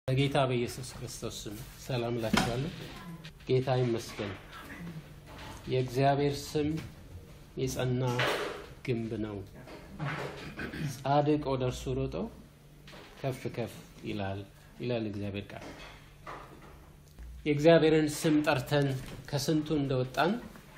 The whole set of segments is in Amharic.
በጌታ በኢየሱስ ክርስቶስ ስም ሰላም ላችኋለሁ። ጌታ ይመስገን። የእግዚአብሔር ስም የጸና ግንብ ነው። ጻድቅ ወደ እርሱ ሮጦ ከፍ ከፍ ይላል እግዚአብሔር ቃል። የእግዚአብሔርን ስም ጠርተን ከስንቱ እንደወጣን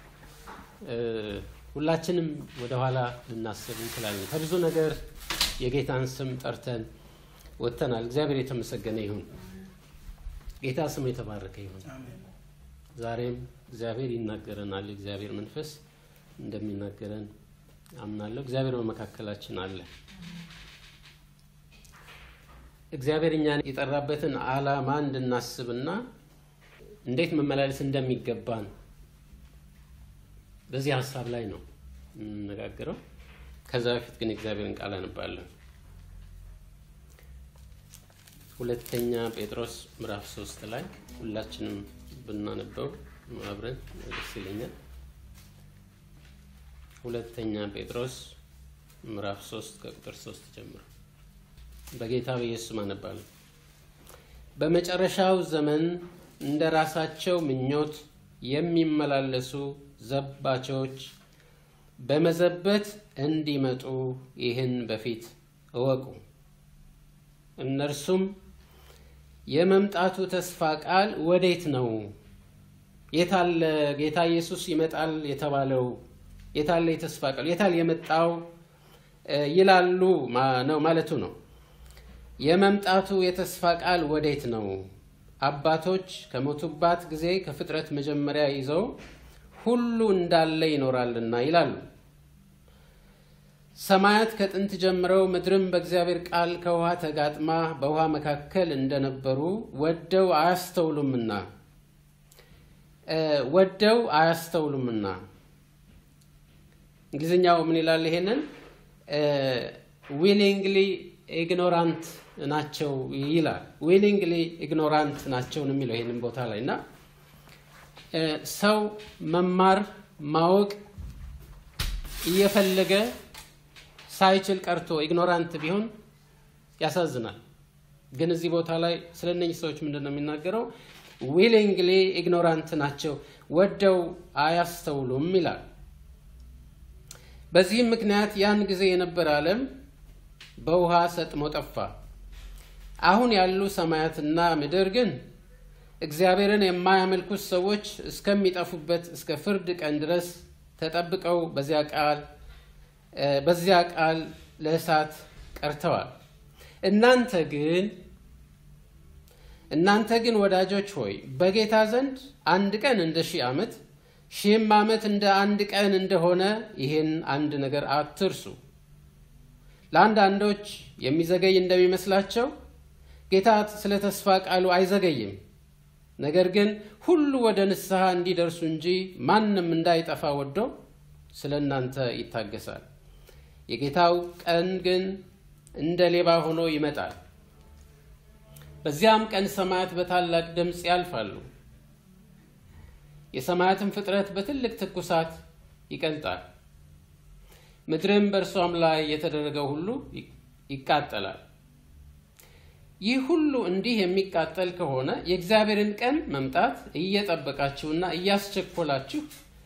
ሁላችንም ወደ ኋላ ልናስብ እንችላለን። ከብዙ ነገር የጌታን ስም ጠርተን ወጥተናል። እግዚአብሔር የተመሰገነ ይሁን። ጌታ ስሙ የተባረከ ይሁን። ዛሬም እግዚአብሔር ይናገረናል። እግዚአብሔር መንፈስ እንደሚናገረን አምናለሁ። እግዚአብሔር በመካከላችን አለ። እግዚአብሔር እኛን የጠራበትን ዓላማ እንድናስብና እንዴት መመላለስ እንደሚገባን በዚህ ሐሳብ ላይ ነው እንነጋገረው። ከዛ በፊት ግን እግዚአብሔርን ቃል አነባለሁ። ሁለተኛ ጴጥሮስ ምዕራፍ 3 ላይ ሁላችንም ብናነበው አብረን ደስ ይለኛል። ሁለተኛ ጴጥሮስ ምዕራፍ 3 ከቁጥር 3 ጀምሮ በጌታ በኢየሱስ አነባለሁ። በመጨረሻው ዘመን እንደራሳቸው ምኞት የሚመላለሱ ዘባቾች በመዘበት እንዲመጡ ይህን በፊት እወቁ። እነርሱም የመምጣቱ ተስፋ ቃል ወዴት ነው? የታለ ጌታ ኢየሱስ ይመጣል የተባለው? የታለ የተስፋ ቃል? የታለ የመጣው ይላሉ ነው ማለቱ ነው። የመምጣቱ የተስፋ ቃል ወዴት ነው? አባቶች ከሞቱባት ጊዜ ከፍጥረት መጀመሪያ ይዘው ሁሉ እንዳለ ይኖራልና ይላሉ። ሰማያት ከጥንት ጀምረው ምድርም በእግዚአብሔር ቃል ከውሃ ተጋጥማ በውሃ መካከል እንደነበሩ ወደው አያስተውሉምና እንግሊዝኛው ምን ይላል? ይሄንን willingly ignorant ናቸው ይላል። willingly ignorant ናቸው ነው የሚለው ይሄንን ቦታ ላይና ሰው መማር ማወቅ እየፈለገ ሳይችል ቀርቶ ኢግኖራንት ቢሆን ያሳዝናል። ግን እዚህ ቦታ ላይ ስለነኚህ ሰዎች ምንድነው የሚናገረው? willingly ignorant ናቸው፣ ወደው አያስተውሉም ይላል። በዚህም ምክንያት ያን ጊዜ የነበረ ዓለም በውሃ ሰጥሞ ጠፋ። አሁን ያሉ ሰማያትና ምድር ግን እግዚአብሔርን የማያመልኩት ሰዎች እስከሚጠፉበት እስከ ፍርድ ቀን ድረስ ተጠብቀው በዚያ ቃል ለእሳት ቀርተዋል። እናንተ ግን ወዳጆች ሆይ በጌታ ዘንድ አንድ ቀን እንደ 1000 ዓመት 1000 ዓመት እንደ አንድ ቀን እንደሆነ ይህን አንድ ነገር አትርሱ። ለአንዳንዶች የሚዘገይ እንደሚመስላቸው ጌታ ስለ ተስፋ ቃሉ አይዘገይም። ነገር ግን ሁሉ ወደ ንስሐ እንዲደርሱ እንጂ ማንም እንዳይጠፋ ወዶ ስለ እናንተ ይታገሳል። የጌታው ቀን ግን እንደ ሌባ ሆኖ ይመጣል። በዚያም ቀን ሰማያት በታላቅ ድምፅ ያልፋሉ፣ የሰማያትን ፍጥረት በትልቅ ትኩሳት ይቀልጣል፣ ምድርም በእርሷም ላይ የተደረገው ሁሉ ይቃጠላል። ይህ ሁሉ እንዲህ የሚቃጠል ከሆነ የእግዚአብሔርን ቀን መምጣት እየጠበቃችሁና እያስቸኮላችሁ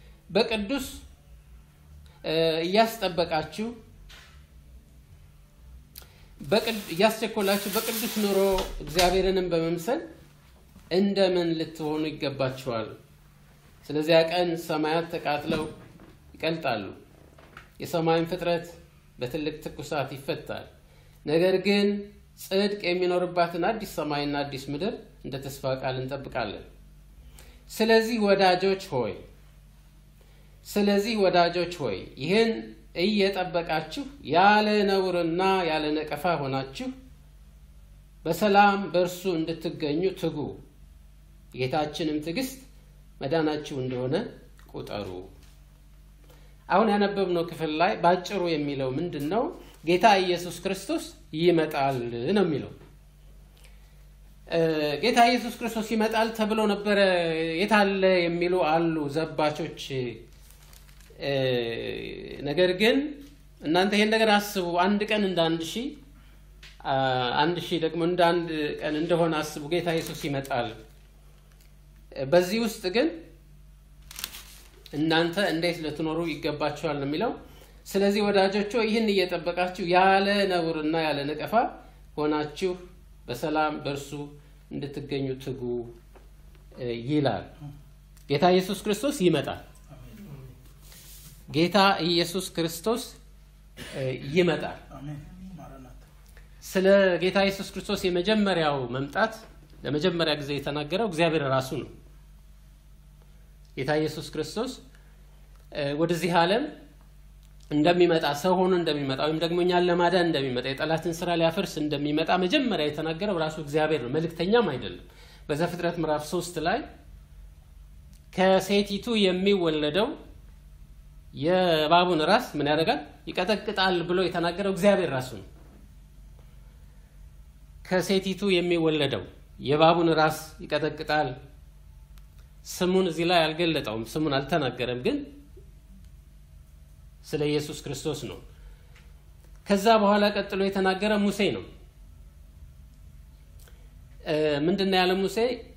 በቅዱስ ኑሮ እግዚአብሔርንም በመምሰል እንደምን ልትሆኑ ይገባችኋል። ስለዚያ ቀን ሰማያት ተቃጥለው ይቀልጣሉ፣ የሰማይን ፍጥረት በትልቅ ትኩሳት ይፈታል። ነገር ግን ጽድቅ የሚኖርባትን አዲስ ሰማይና አዲስ ምድር እንደ ተስፋ ቃል እንጠብቃለን። ስለዚህ ወዳጆች ሆይ ይህን እየጠበቃችሁ ያለ ነውርና ያለ ነቀፋ ሆናችሁ በሰላም በእርሱ እንድትገኙ ትጉ። ጌታችንም ትዕግስት መዳናችሁ እንደሆነ ቁጠሩ። አሁን ያነበብነው ክፍል ላይ ባጭሩ የሚለው ምንድነው? ጌታ ኢየሱስ ክርስቶስ ይመጣል ነው የሚለው። ጌታ ኢየሱስ ክርስቶስ ይመጣል ተብሎ ነበር። የታለ የሚሉ አሉ ዘባቾች። ነገር ግን እናንተ ይሄን ነገር አስቡ። አንድ ቀን እንደ 1000 1000 ደግሞ እንደ አንድ ቀን እንደሆነ አስቡ። ጌታ ኢየሱስ ይመጣል። በዚህ ውስጥ ግን እናንተ እንዴት ልትኖሩ ይገባችኋል ነው የሚለው። ስለዚህ ወዳጆች ይህን እየጠበቃችሁ ያለ ነውርና ያለ ነቀፋ ሆናችሁ በሰላም በእርሱ እንድትገኙ ትጉ ይላል። ጌታ ኢየሱስ ክርስቶስ ይመጣል። ጌታ ኢየሱስ ክርስቶስ ይመጣል። ስለ ጌታ ኢየሱስ ክርስቶስ የመጀመሪያው መምጣት ለመጀመሪያ ጊዜ የተናገረው እግዚአብሔር ራሱ ነው። ጌታ ኢየሱስ ክርስቶስ ወደዚህ ዓለም እንደሚመጣ ሰው ሆኖ እንደሚመጣ ወይም ደግሞ እኛን ለማዳን እንደሚመጣ የጠላትን ስራ ሊያፈርስ እንደሚመጣ መጀመሪያ የተናገረው ራሱ እግዚአብሔር ነው፣ መልእክተኛም አይደለም። በዘፍጥረት ምዕራፍ 3 ላይ ከሴቲቱ የሚወለደው የእባቡን ራስ ምን ያደርጋል? ይቀጠቅጣል ብሎ የተናገረው እግዚአብሔር ራሱ ነው። ከሴቲቱ የሚወለደው የእባቡን ራስ ይቀጠቅጣል። ስሙን እዚህ ላይ አልገለጠውም፣ ስሙን አልተናገረም፣ ግን ስለ ኢየሱስ ክርስቶስ ነው። ከዛ በኋላ ቀጥሎ የተናገረ ሙሴ ነው። ምንድነው ያለ ሙሴ?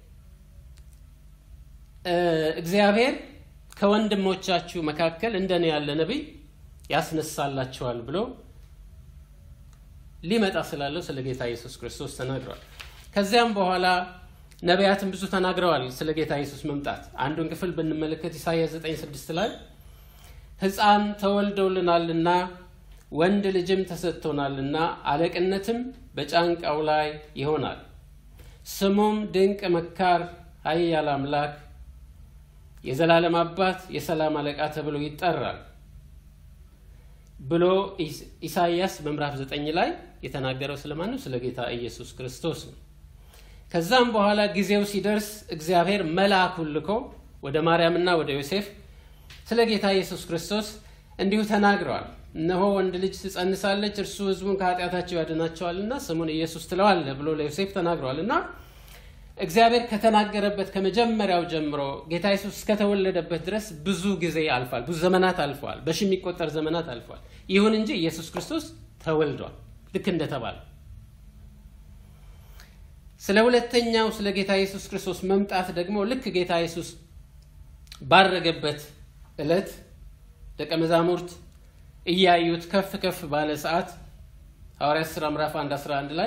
እግዚአብሔር ከወንድሞቻችሁ መካከል እንደኔ ያለ ነብይ ያስነሳላችኋል ብሎ ሊመጣ ስላለው ስለ ጌታ ኢየሱስ ክርስቶስ ተናግሯል። ከዚያም በኋላ ነቢያትን ብዙ ተናግረዋል ስለ ጌታ ኢየሱስ መምጣት። አንዱን ክፍል ብንመለከት ኢሳይያስ 9:6 ላይ ሕፃን ተወልዶልናልና ወንድ ልጅም ተሰጥቶናልና አለቅነትም በጫንቃው ላይ ይሆናል፣ ስሙም ድንቅ መካር፣ ኃያል አምላክ፣ የዘላለም አባት፣ የሰላም አለቃ ተብሎ ይጠራል ብሎ ኢሳይያስ በምዕራፍ 9 ላይ የተናገረው ስለማን ነው? ስለ ጌታ ኢየሱስ ክርስቶስ ነው። ከዛም በኋላ ጊዜው ሲደርስ እግዚአብሔር መልአኩን ልኮ ወደ ማርያምና ወደ ዮሴፍ ስለ ጌታ ኢየሱስ ክርስቶስ እንዲሁ ተናግረዋል። እነሆ ወንድ ልጅ ትጸንሳለች፣ እርሱ ሕዝቡን ከኃጢአታቸው ያድናቸዋልና ስሙን ኢየሱስ ትለዋለህ ብሎ ለዮሴፍ ተናግረዋልና እግዚአብሔር ከተናገረበት ከመጀመሪያው ጀምሮ ጌታ ኢየሱስ እስከተወለደበት ድረስ ብዙ ጊዜ አልፏል። ብዙ ዘመናት አልፈዋል። በሺ የሚቆጠር ዘመናት አልፈዋል። ይሁን እንጂ ኢየሱስ ክርስቶስ ተወልዷል ልክ እንደተባለ። ስለ ሁለተኛው ስለ ጌታ ኢየሱስ ክርስቶስ መምጣት ደግሞ ልክ ጌታ ኢየሱስ ባረገበት ዕለት ደቀ መዛሙርት እያዩት ከፍ ከፍ ባለ ሰዓት ሐዋርያት ሥራ ምዕራፍ 1:11 ላይ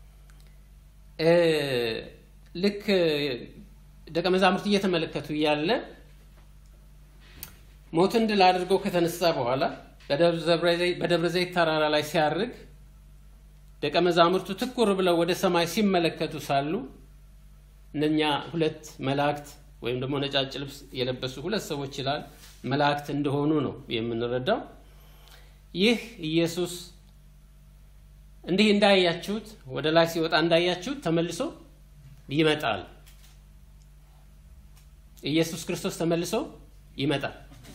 ልክ ደቀ መዛሙርት እየተመለከቱ ያለ ሞትን ድል አድርጎ ከተነሳ በኋላ በደብረ ዘይት ተራራ ላይ ሲያርግ ደቀ መዛሙርቱ ትኩር ብለው ወደ ሰማይ ሲመለከቱ ሳሉ እነኛ ሁለት መላእክት ወይም ደግሞ ነጫጭ ልብስ የለበሱ ሁለት ሰዎች ይላል መላእክት እንደሆኑ ነው የምንረዳው። ይህ ኢየሱስ እንዲህ እንዳያችሁት ወደ ላይ ሲወጣ እንዳያችሁት ተመልሶ ይመጣል። ኢየሱስ ክርስቶስ ተመልሶ ይመጣል።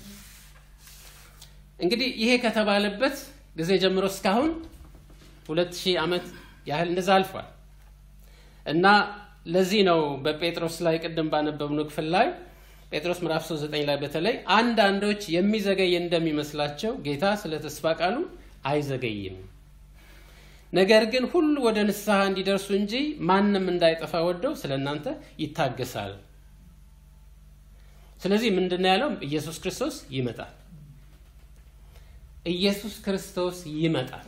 እንግዲህ ይሄ ከተባለበት ጊዜ ጀምሮ እስካሁን 2000 ዓመት ያህል እንደዛ አልፏል እና ለዚህ ነው በጴጥሮስ ላይ ቀደም ባነበብነው ክፍል ላይ ጴጥሮስ ምዕራፍ 3:9 ላይ በተለይ አንዳንዶች የሚዘገይ እንደሚመስላቸው ጌታ ስለ ተስፋ ቃሉ አይዘገይም፣ ነገር ግን ሁሉ ወደ ንስሐ እንዲደርሱ እንጂ ማንም እንዳይጠፋ ወደው ስለናንተ ይታገሳል። ስለዚህ ምንድነው ያለው? ኢየሱስ ክርስቶስ ይመጣል። ኢየሱስ ክርስቶስ ይመጣል።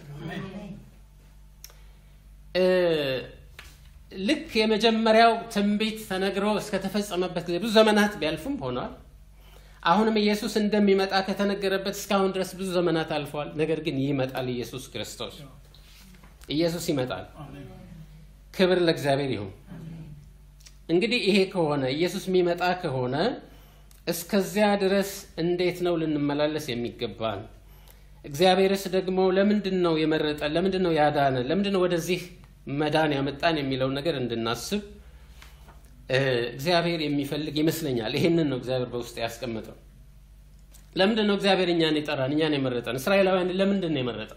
ልክ የመጀመሪያው ትንቢት ተነግሮ እስከ ተፈጸመበት ጊዜ ብዙ ዘመናት ቢያልፉም ሆኗል። አሁንም ኢየሱስ እንደሚመጣ ከተነገረበት እስካሁን ድረስ ብዙ ዘመናት አልፈዋል። ነገር ግን ይመጣል ኢየሱስ ክርስቶስ። ኢየሱስ ይመጣል። ክብር ለእግዚአብሔር ይሁን። እንግዲህ ይሄ ከሆነ ኢየሱስ የሚመጣ ከሆነ እስከዚያ ድረስ እንዴት ነው ልንመላለስ የሚገባን? እግዚአብሔርስ ደግሞ ለምንድን ነው የመረጠን? ለምንድን ነው ያዳነን? ለምንድን ነው ወደዚህ መዳን ያመጣን የሚለውን ነገር እንድናስብ እግዚአብሔር የሚፈልግ ይመስለኛል። ይሄንን ነው እግዚአብሔር በውስጥ ያስቀመጠው። ለምንድን ነው እግዚአብሔር እኛን የጠራን? እኛን የመረጠን? እስራኤላውያን ለምንድን ነው የመረጠን?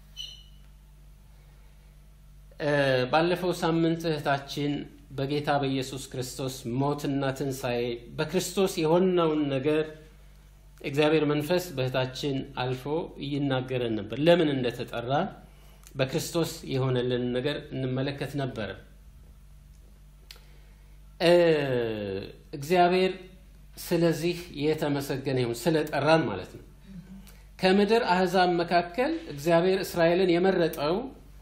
ባለፈው ሳምንት እህታችን በጌታ በኢየሱስ ክርስቶስ ሞትና ትንሣኤ በክርስቶስ የሆነውን ነገር እግዚአብሔር መንፈስ በእህታችን አልፎ ይናገረን ነበር። ለምን እንደተጠራ በክርስቶስ የሆነልን ነገር እንመለከት ነበር። እግዚአብሔር ስለዚህ የተመሰገነ ይሁን ስለጠራን ማለት ነው። ከምድር አህዛብ መካከል እግዚአብሔር እስራኤልን የመረጠው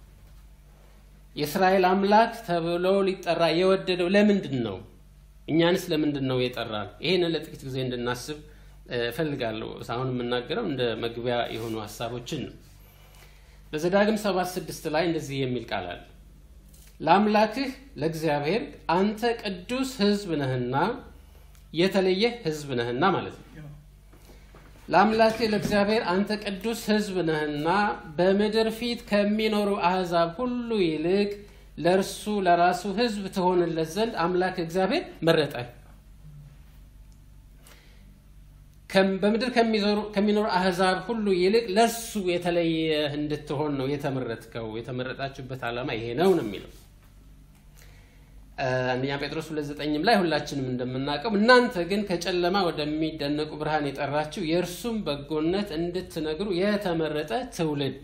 የእስራኤል አምላክ ተብሎ ሊጠራ የወደደው ለምንድን ነው? እኛንስ ለምንድን ነው የጠራን? ይሄን ለጥቂት ጊዜ እንድናስብ ፈልጋለሁ። አሁን የምናገረው እንደ መግቢያ የሆኑ ሐሳቦችን ነው። በዘዳግም 7:6 ላይ እንደዚህ የሚል ቃል አለ። ለአምላክህ ለእግዚአብሔር አንተ ቅዱስ ሕዝብ ነህና የተለየ ሕዝብ ነህና ማለት ነው። ለአምላክህ ለእግዚአብሔር አንተ ቅዱስ ሕዝብ ነህና በምድር ፊት ከሚኖሩ አሕዛብ ሁሉ ይልቅ ለእርሱ ለራሱ ሕዝብ ትሆንለት ዘንድ አምላክ እግዚአብሔር መረጠህ። በምድር ከሚኖሩ አሕዛብ ሁሉ ይልቅ ለእርሱ የተለየ እንድትሆን ነው የተመረጥከው። የተመረጣችሁበት ዓላማ ይሄ ነው የሚለው አንደኛ ጴጥሮስ 2:9 ላይ ሁላችንም እንደምናውቀው እናንተ ግን ከጨለማ ወደሚደነቁ ብርሃን የጠራችሁ የእርሱም በጎነት እንድትነግሩ የተመረጠ ትውልድ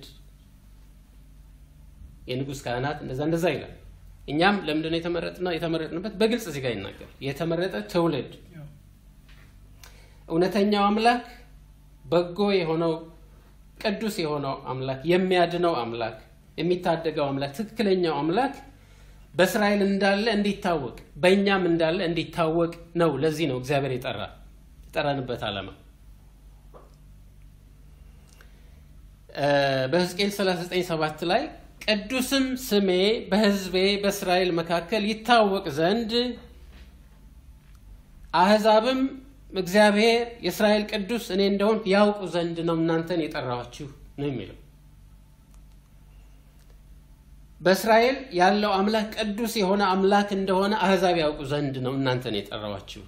የንጉሥ ካህናት እንደዛ ይላል። እኛም ለምንድን ነው የተመረጥንበት? በግልጽ እዚህ ጋር ይናገር። የተመረጠ ትውልድ እውነተኛው አምላክ በጎ የሆነው ቅዱስ የሆነው አምላክ የሚያድነው አምላክ የሚታደገው አምላክ ትክክለኛው አምላክ በእስራኤል እንዳለ እንዲታወቅ በእኛም እንዳለ እንዲታወቅ ነው። ለዚህ ነው እግዚአብሔር የጠራንበት ዓላማ። በሕዝቅኤል 39:7 ላይ ቅዱስም ስሜ በሕዝቤ በእስራኤል መካከል ይታወቅ ዘንድ አሕዛብም እግዚአብሔር የእስራኤል ቅዱስ እኔ እንደሆን ያውቁ ዘንድ ነው እናንተን የጠራኋችሁ ነው የሚለው። በእስራኤል ያለው አምላክ ቅዱስ የሆነ አምላክ እንደሆነ አሕዛብ ያውቁ ዘንድ ነው እናንተን የጠራኋችሁ።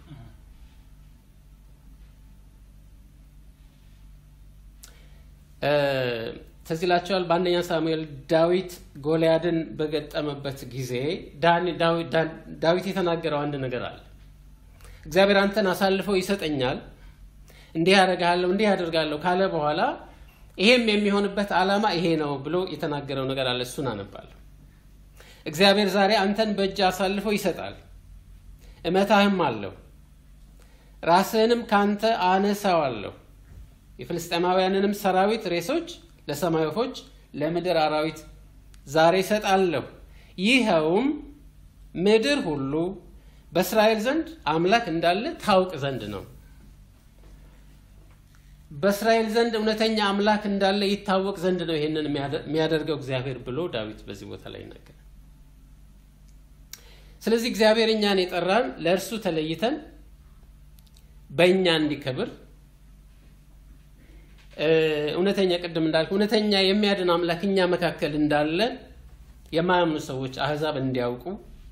ትዝ ይላችኋል በአንደኛ ሳሙኤል ዳዊት ጎልያድን በገጠመበት ጊዜ ዳዊት የተናገረው አንድ ነገር አለ። እግዚአብሔር አንተን አሳልፈው ይሰጠኛል፣ እንዲህ ያደርጋለሁ እንዲህ ያደርጋለሁ ካለ በኋላ ይሄም የሚሆንበት ዓላማ ይሄ ነው ብሎ የተናገረው ነገር አለ። እሱን አነባለሁ። እግዚአብሔር ዛሬ አንተን በእጅ አሳልፈው ይሰጣል፣ እመታህም አለው፣ ራስህንም ካንተ አነሳዋለሁ፣ የፍልስጤማውያንንም ሰራዊት ሬሶች ለሰማይ ወፎች ለምድር አራዊት ዛሬ እሰጣለሁ። ይኸውም ምድር ሁሉ በእስራኤል ዘንድ አምላክ እንዳለ ታውቅ ዘንድ ነው። በእስራኤል ዘንድ እውነተኛ አምላክ እንዳለ ይታወቅ ዘንድ ነው ይሄንን የሚያደርገው እግዚአብሔር ብሎ ዳዊት በዚህ ቦታ ላይ ይናገራል። ስለዚህ እግዚአብሔር እኛን የጠራን ለእርሱ ተለይተን በእኛ እንዲከብር እውነተኛ ቅድም እንዳልኩ እውነተኛ የሚያድን አምላክ እኛ መካከል እንዳለ የማያምኑ ሰዎች አሕዛብ እንዲያውቁ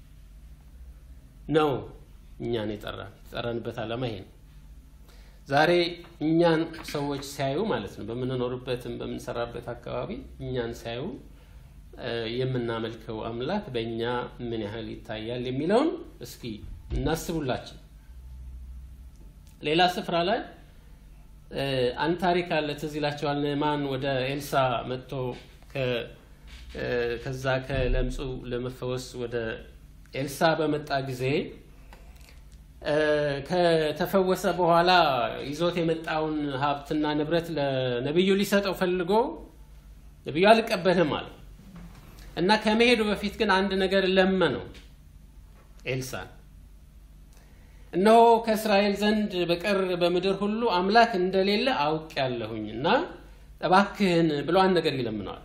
ነው እኛን የጠራንበት ዓላማ ይሄ ነው። ዛሬ እኛን ሰዎች ሲያዩ ማለት ነው በምንኖርበትም በምንሰራበት አካባቢ እኛን ሲያዩ የምናመልከው አምላክ በእኛ ምን ያህል ይታያል የሚለውን እስኪ እናስቡላችን። ሌላ ስፍራ ላይ አንድ ታሪክ አለ። ትዝ ይላችኋል። ነዕማን ወደ ኤልሳ መጥቶ ከዛ ከለምጹ ለመፈወስ ወደ ኤልሳ በመጣ ጊዜ ከተፈወሰ በኋላ ይዞት የመጣውን ሀብትና ንብረት ለነብዩ ሊሰጠው ፈልጎ ነብዩ አልቀበልም አለ እና ከመሄዱ በፊት ግን አንድ ነገር ለመነው ኤልሳን። እነሆ ከእስራኤል ዘንድ በቀር በምድር ሁሉ አምላክ እንደሌለ አውቄያለሁኝና እባክህን ብሎ አንድ ነገር ይለምነዋል።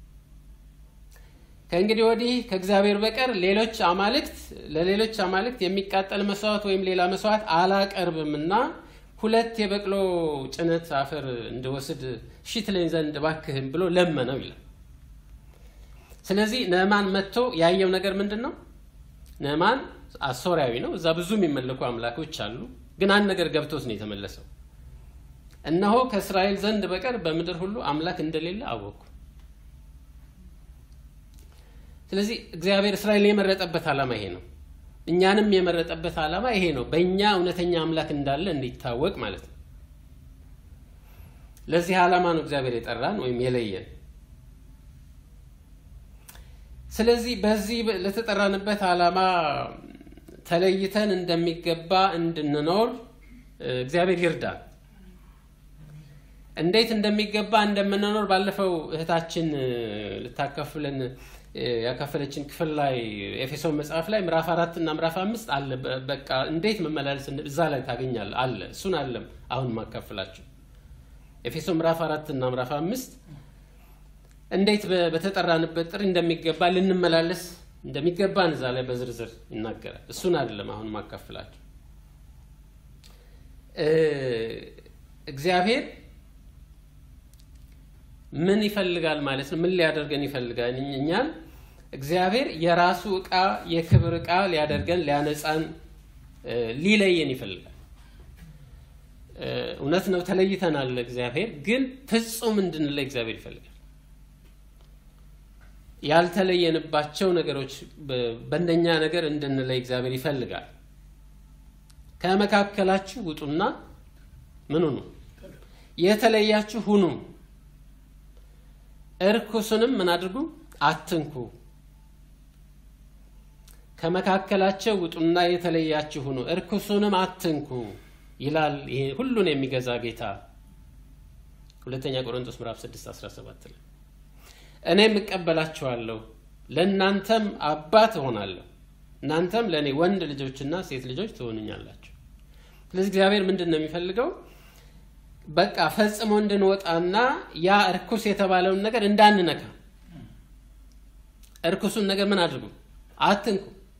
ከእንግዲህ ወዲህ ከእግዚአብሔር በቀር ለሌሎች አማልክት የሚቃጠል መስዋዕት ወይም ሌላ መስዋዕት አላቀርብምና 2 የበቅሎ ጭነት አፈር እንደወስድ እሺ ትለኝ ዘንድ እባክህን ብሎ ለመነው ይላል። ስለዚህ ነዕማን መጥቶ ያየው ነገር ምንድን ነው? ነዕማን አሶሪያዊ ነው። እዛ ብዙ የሚመለኩ አምላኮች አሉ። ግን አንድ ነገር ገብቶት ነው የተመለሰው። እነሆ ከእስራኤል ዘንድ በቀር በምድር ሁሉ አምላክ እንደሌለ አወቅኩ። ስለዚህ እግዚአብሔር እስራኤልን የመረጠበት ዓላማ ይሄ ነው። እኛንም የመረጠበት ዓላማ ይሄ ነው። በእኛ እውነተኛ አምላክ እንዳለ እንዲታወቅ ማለት ነው። ለዚህ ዓላማ ነው እግዚአብሔር የጠራን ወይም የለየን። ስለዚህ በዚህ ለተጠራንበት ዓላማ ተለይተን እንደሚገባ እንድንኖር እግዚአብሔር ይርዳል። እንዴት እንደሚገባ እንደምንኖር ባለፈው እህታችን ልታከፍለን ያከፈለችን ክፍል ላይ ኤፌሶን መጽሐፍ ላይ ምዕራፍ 4 እና ምዕራፍ 5 አለ። በቃ እንዴት መመላለስ እዛ ላይ ታገኛለህ አለ። እሱን አለም አሁን ማከፍላችሁ ኤፌሶን ምዕራፍ 4 እና ምዕራፍ 5 እንዴት በተጠራንበት ጥሪ እንደሚገባ ልንመላለስ እንደሚገባ እዛ ላይ በዝርዝር ይናገራል። እሱን አይደለም አሁን ማከፍላችሁ። እግዚአብሔር ምን ይፈልጋል ማለት ነው? ምን ሊያደርገን ይፈልጋል? እኛን እግዚአብሔር የራሱ ዕቃ የክብር ዕቃ ሊያደርገን ሊያነጻን ሊለየን ይፈልጋል። እውነት ነው ተለይተናል። እግዚአብሔር ግን ፍጹም እንድንለይ እግዚአብሔር ይፈልጋል። ያልተለየንባቸው ነገሮች በእንደኛ ነገር እንድንለይ እግዚአብሔር ይፈልጋል። ከመካከላችሁ ውጡና ምን ሁኑ? የተለያችሁ ሁኑ። እርኩስንም ምን አድርጉ? አትንኩ። ከመካከላቸው ውጡና የተለያችሁ ሁኑ፣ እርኩስንም አትንኩ ይላል ይሄ ሁሉን የሚገዛ ጌታ። ሁለተኛ ቆሮንቶስ ምዕራፍ 6:17 ላይ እኔም እቀበላችኋለሁ ለእናንተም አባት እሆናለሁ እናንተም ለእኔ ወንድ ልጆችና ሴት ልጆች ትሆኑኛላችሁ። ስለዚህ እግዚአብሔር ምንድነው የሚፈልገው? በቃ ፈጽሞ እንድንወጣና ያ እርኩስ የተባለውን ነገር እንዳንነካ። እርኩሱን ነገር ምን አድርጉ? አትንኩ።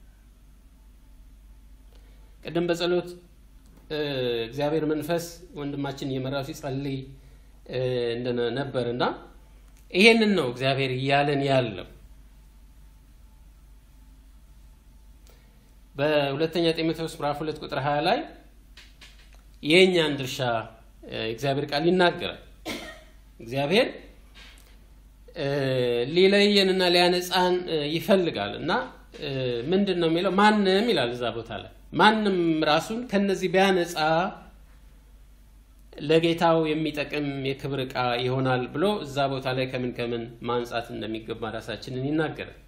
ቀደም በጸሎት እግዚአብሔር መንፈስ ወንድማችን እየመራው ሲጸልይ እንደነበርና ይሄንን ነው እግዚአብሔር እያለን ያለው። በሁለተኛ ጢሞቴዎስ ምዕራፍ 2 ቁጥር 20 ላይ የኛን ድርሻ እግዚአብሔር ቃል ይናገራል። እግዚአብሔር ሊለየንና ሊያነጻን ይፈልጋልና ምንድነው የሚለው? ማንንም ይላል እዛ ቦታ ላይ ማንንም ራሱን ከነዚህ ቢያነጻ ለጌታው የሚጠቅም የክብር ዕቃ ይሆናል ብሎ እዛ ቦታ ላይ ከምን ማንጻት እንደሚገባ ራሳችንን ይናገራል።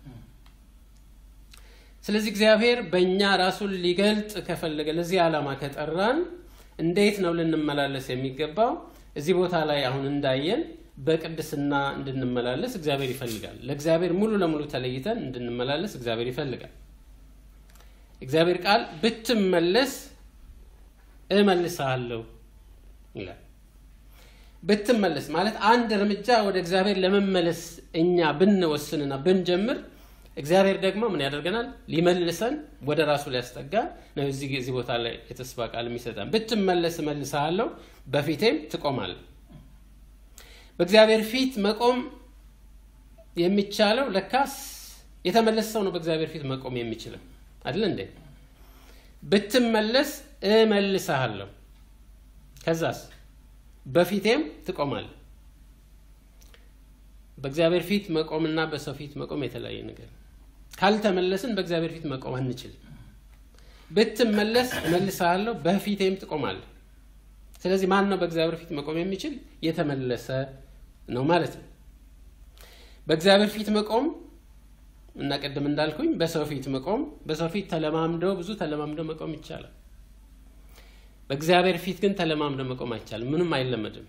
ስለዚህ እግዚአብሔር በእኛ ራሱን ሊገልጥ ከፈለገ ለዚህ ዓላማ ከጠራን እንዴት ነው ልንመላለስ የሚገባው? እዚህ ቦታ ላይ አሁን እንዳየን በቅድስና እንድንመላለስ እግዚአብሔር ይፈልጋል። ለእግዚአብሔር ሙሉ ለሙሉ ተለይተን እንድንመላለስ እግዚአብሔር ይፈልጋል። እግዚአብሔር ቃል ብትመለስ እመልስሃለሁ ይላል። ብትመለስ ማለት አንድ እርምጃ ወደ እግዚአብሔር ለመመለስ እኛ ብንወስንና ብንጀምር እግዚአብሔር ደግሞ ምን ያደርገናል? ሊመልሰን ወደ ራሱ ሊያስጠጋ ነው። እዚህ ቦታ ላይ የተስፋ ቃል የሚሰጠን ብትመለስ እመልስሃለሁ በፊቴም ትቆማለህ። በእግዚአብሔር ፊት መቆም የሚቻለው ለካስ የተመለሰው ነው። በእግዚአብሔር ፊት መቆም የሚችለው አይደል እንዴ? ብትመለስ እመልስሃለሁ ከዛስ በፊቴም ትቆማለህ። በእግዚአብሔር ፊት መቆምና በሰው ፊት መቆም የተለያየ ነገር። ካልተመለስን በእግዚአብሔር ፊት መቆም አንችልም። ብትመለስ እመልስሃለሁ በፊቴም ትቆማለህ። ስለዚህ ማን ነው በእግዚአብሔር ፊት መቆም የሚችል? የተመለሰ ነው ማለት ነው። በእግዚአብሔር ፊት መቆም እና ቀደም እንዳልኩኝ በሰው ፊት መቆም፣ በሰው ፊት ብዙ ተለማምደው መቆም ይቻላል። በእግዚአብሔር ፊት ግን ተለማምደው መቆም አይቻልም። ምንም አይለመድም።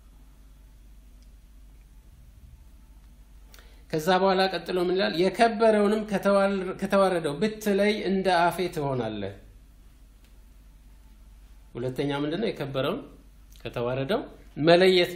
ከዛ በኋላ ቀጥሎ ምን ይላል? የከበረውንም ከተዋረደው ብትለይ እንደ አፌ ትሆናለህ። ሁለተኛ ምንድነው? የከበረውን ከተዋረደው መለየት።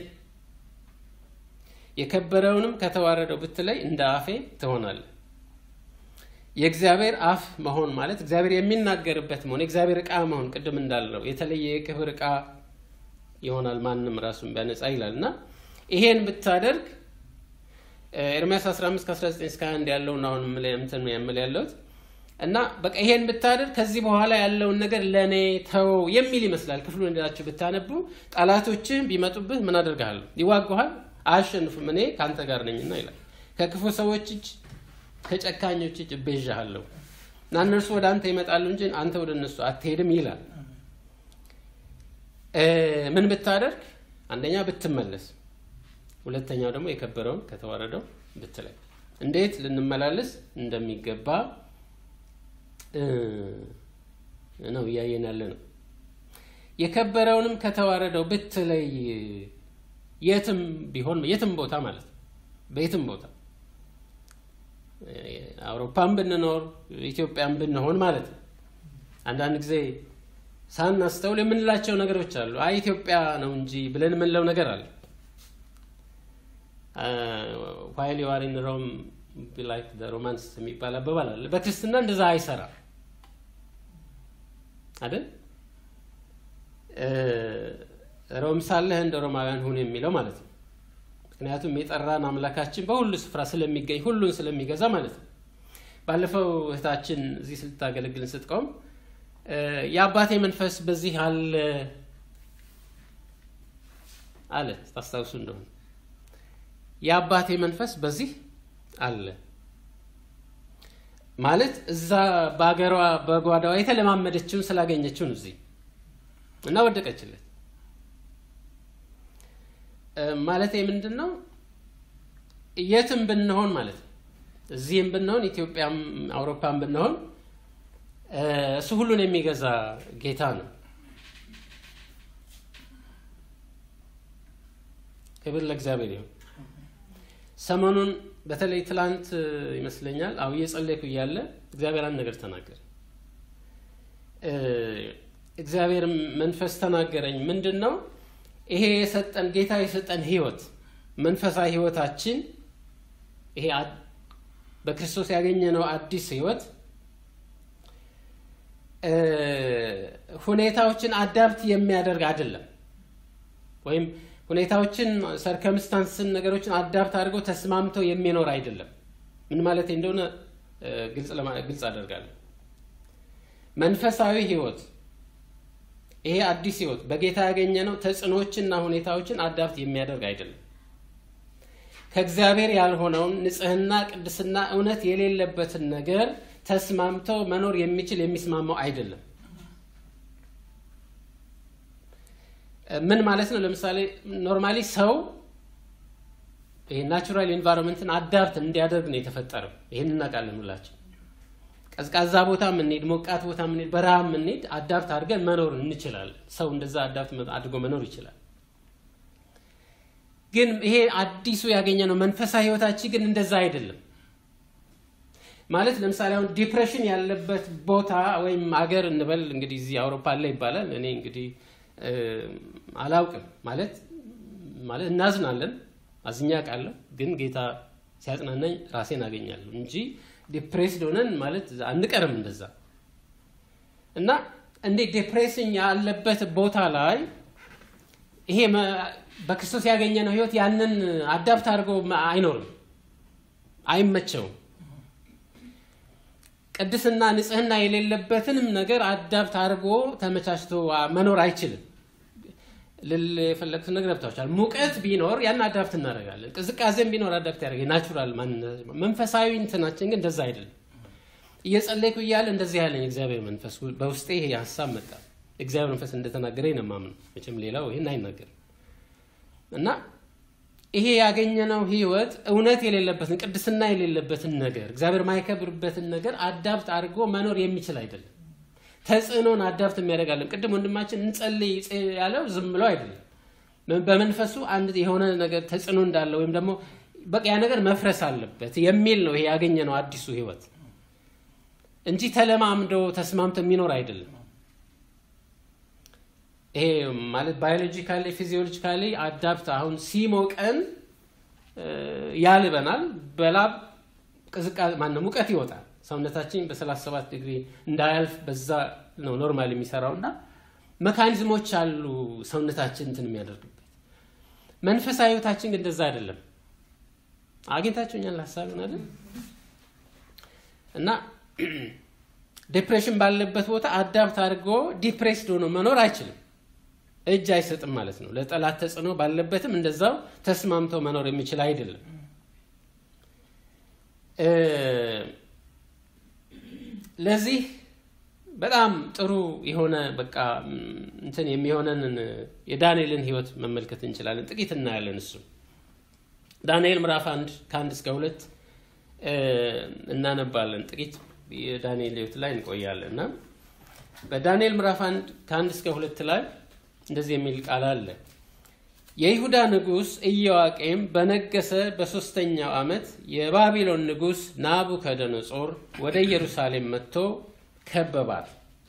የከበረውንም ከተዋረደው ብትለይ እንደ አፌ ትሆናለህ። የእግዚአብሔር አፍ መሆን ማለት እግዚአብሔር የሚናገርበት መሆን፣ የእግዚአብሔር ዕቃ መሆን፣ ቅድም እንዳለው የተለየ የክብር ዕቃ ይሆናል ማንም ራሱን ቢያነጻ ይላልና ይሄን ብታደርግ ኤርምያስ 15:19-21 ያለውን አሁን ምን ያለውት እና በቃ ይሄን ብታደርግ ከዚህ በኋላ ያለውን ነገር ለኔ ተው የሚል ይመስላል። ክፍሉን እንደላችሁ ብታነቡ ጠላቶችህ ቢመጡብህ ምን አደርጋለሁ? ይዋጉሃል፣ አያሸንፉም፣ እኔ ካንተ ጋር ነኝና ይላል። ከክፉ ሰዎች እጅ ከጨካኞች እጅ እቤዣለሁ እና እነርሱ ወደ አንተ ይመጣሉ እንጂ አንተ ወደ እነሱ አትሄድም ይላል። ምን ብታደርግ? አንደኛ ብትመለስ፣ ሁለተኛው ደግሞ የከበረውን ከተዋረደው ብትለይ። እንዴት ልንመላለስ እንደሚገባ ነው ያየን ያለነው። የከበረውንም ከተዋረደው ብትለይ የትም ቢሆን የትም ቦታ ማለት ነው በየትም ቦታ አውሮፓም ብንኖር ኢትዮጵያም ብንሆን ማለት ነው። አንዳንድ ጊዜ ሳናስተውል የምንላቸው ነገሮች አሉ። አይ ኢትዮጵያ ነው እንጂ ብለን የምንለው ነገር አለ። while you are in Rome be like the Romans የሚባል አባባል አለ። በክርስትና እንደዛ አይሰራም አይደል? ሮም ሳለህ እንደ ሮማውያን ሁን የሚለው ማለት ነው። ምክንያቱም የጠራን አምላካችን በሁሉ ስፍራ ስለሚገኝ ሁሉን ስለሚገዛ ማለት ነው። ባለፈው እህታችን እዚህ ስልታገለግልን ስትቆም የአባቴ መንፈስ በዚህ አለ ታስታውሱ እንደሆነ የአባቴ መንፈስ በዚህ አለ ማለት እዛ ባገሯ በጓዳዋ የተለማመደችውን ስላገኘችው ነው እዚህ እና ወደቀችለት ማለት ምንድነው? የትም ብንሆን ማለት ነው እዚህም ብንሆን ኢትዮጵያም አውሮፓም ብንሆን እሱ ሁሉን የሚገዛ ጌታ ነው። ክብር ለእግዚአብሔር ይሁን። ሰሞኑን በተለይ ትላንት ይመስለኛል እየጸለይኩ እያለ እግዚአብሔር አንድ ነገር ተናገረ። እግዚአብሔር መንፈስ ተናገረኝ። ምንድነው? ይሄ የሰጠን ጌታ የሰጠን ህይወት መንፈሳዊ ህይወታችን ይሄ በክርስቶስ ያገኘነው አዲስ ህይወት ሁኔታዎችን አዳፕት የሚያደርግ አይደለም። ወይም ሁኔታዎችን ሰርከምስታንስን ነገሮችን አዳፕት አድርጎ ተስማምቶ የሚኖር አይደለም። ምን ማለት እንደሆነ ግልጽ አደርጋለሁ። መንፈሳዊ ህይወት ይሄ አዲስ ህይወት በጌታ ያገኘነው ተጽኖዎችና ሁኔታዎችን አዳፕት የሚያደርግ አይደለም። ከእግዚአብሔር ያልሆነውን ንጽህና፣ ቅድስና፣ እውነት የሌለበትን ነገር ተስማምቶ መኖር የሚችል የሚስማማው አይደለም። ምን ማለት ነው? ለምሳሌ ኖርማሊ ሰው ይሄ ናቹራል ኤንቫይሮንመንትን አዳፕት እንዲያደርግ ነው የተፈጠረው። ይሄን እናውቃለን ሁላችን። ቀዝቃዛ ቦታ ምንሄድ፣ ሞቃት ቦታ ምንሄድ፣ በረሃ ምንሄድ አዳፕት አድርገን መኖር እንችላለን። ሰው እንደዛ አዳፕት አድርጎ መኖር ይችላል። ግን ይሄ አዲሱ ያገኘነው መንፈሳዊ ህይወታችን ግን እንደዛ አይደለም። ማለት ለምሳሌ አሁን ዲፕሬሽን ያለበት ቦታ ወይም አገር እንበል እንግዲህ እዚህ አውሮፓ ላይ ይባላል። እኔ እንግዲህ አላውቅም ማለት እናዝናለን፣ አዝኛ ቃለሁ። ግን ጌታ ሲያጽናናኝ ራሴን አገኛለሁ እንጂ ዲፕሬስድ ሆነን ማለት አንቀርም እንደዛ። እና እንዴ ዲፕሬሽን ያለበት ቦታ ላይ ይሄ በክርስቶስ ያገኘነው ህይወት ያንን አዳፕት አድርጎ አይኖርም፣ አይመቸውም። ቅድስና ንጽህና የሌለበትንም ነገር አዳፕት አድርጎ ተመቻችቶ መኖር አይችልም። ለፈለግት ነገር ብታውቻል። ሙቀት ቢኖር ያን አዳፕት እናደርጋለን። ቅዝቃዜም ቢኖር አዳፕት ያደርጋል። ናቹራል መንፈሳዊ እንትናችን ግን እንደዛ አይደለም። እየጸለይኩ እያለ እንደዚህ ያለኝ እግዚአብሔር መንፈስ በውስጤ ይሄ ሐሳብ መጣ። እግዚአብሔር መንፈስ እንደተናገረኝ ነው የማምነው። መቼም ሌላው ይሄን አይናገርም። እና ይሄ ያገኘነው ህይወት እውነት የሌለበትን ቅድስና የሌለበትን ነገር እግዚአብሔር ማይከብርበትን ነገር አዳፕት አድርጎ መኖር የሚችል አይደለም። ተጽዕኖን አዳፕት የሚያደርጋለን። ቅድም ወንድማችን እንጸልይ ያለው ዝም ብሎ አይደለም። በመንፈሱ አንድ የሆነ ነገር ተጽዕኖ እንዳለ ወይም ደግሞ በቃ ያ ነገር መፍረስ አለበት የሚል ነው ይሄ ያገኘነው አዲሱ ህይወት እንጂ ተለማምዶ ተስማምቶ የሚኖር አይደለም። ይሄ ማለት ባዮሎጂካሊ ፊዚዮሎጂካሊ አዳፕት አሁን ሲሞቀን ያልበናል፣ በላብ ቅዝቃዜ ሙቀት ይወጣል። ሰውነታችን በ37 ዲግሪ እንዳያልፍ በዛ ነው ኖርማሊ የሚሰራውና ሜካኒዝሞች አሉ ሰውነታችን እንትን የሚያደርግበት። መንፈሳዊ ህይወታችን ግን እንደዛ አይደለም። አግኝታችሁኛል ሐሳቡን አይደል? እና ዲፕሬሽን ባለበት ቦታ አዳፕት አድርጎ ዲፕሬስድ ሆኖ መኖር አይችልም። እጅ አይሰጥም ማለት ነው። ለጠላት ተጽዕኖ ባለበትም እንደዛው ተስማምቶ መኖር የሚችል አይደለም። ለዚህ በጣም ጥሩ የሆነ በቃ እንትን የሚሆነን የዳንኤልን ህይወት መመልከት እንችላለን። ጥቂት እናያለን። እሱ ዳንኤል ምዕራፍ 1 ከ1 እስከ 2 እናነባለን። ጥቂት የዳንኤል ሕይወት ላይ እንቆያለንና በዳንኤል ምዕራፍ 1 ከ1 እስከ 2 ላይ እንደዚህ የሚል ቃል አለ። የይሁዳ ንጉስ ኢዮአቄም በነገሰ በ3ኛው ዓመት የባቢሎን ንጉስ ናቡከደነጾር ወደ ኢየሩሳሌም መጥቶ ከበባት።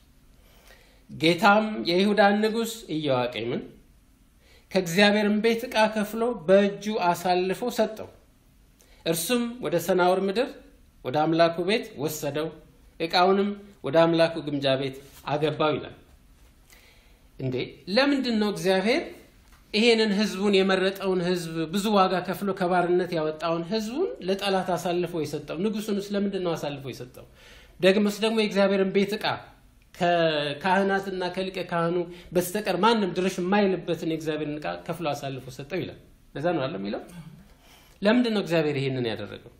ጌታም የይሁዳን ንጉስ ኢዮአቄምን ከእግዚአብሔርም ቤት ዕቃ ከፍሎ በእጁ አሳልፎ ሰጠው። እርሱም ወደ ሰናዖር ምድር ወደ አምላኩ ቤት ወሰደው፣ ዕቃውንም ወደ አምላኩ ግምጃ ቤት አገባው ይላል። እንዴ ለምንድን ነው እግዚአብሔር ይሄንን ህዝቡን የመረጠውን ህዝብ ብዙ ዋጋ ከፍሎ ከባርነት ያወጣውን ህዝቡን ለጠላት አሳልፎ የሰጠው? ንጉሱንስ ለምንድን ነው አሳልፎ የሰጠው? ደግሞስ ደግሞ የእግዚአብሔርን ቤት ዕቃ ከካህናትና ከሊቀ ካህኑ በስተቀር ማንም ድርሽ የማይልበትን የእግዚአብሔርን ዕቃ ከፍሎ አሳልፎ ሰጠው ይላል። ለዛ ነው አይደል የሚለው? ለምንድን ነው እግዚአብሔር ይሄንን ያደረገው?